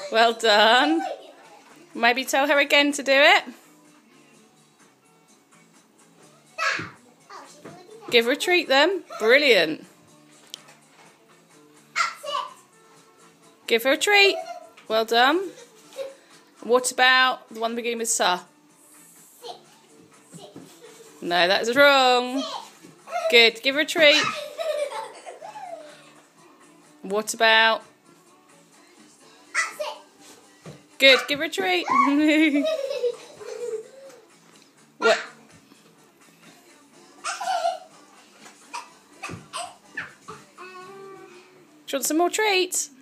Well done. Maybe tell her again to do it. Give her a treat then. Brilliant. Give her a treat. Well done. What about the one beginning with sa? No, that's wrong. Good. Give her a treat. What about? Good. Give her a treat. What? Do you want some more treats?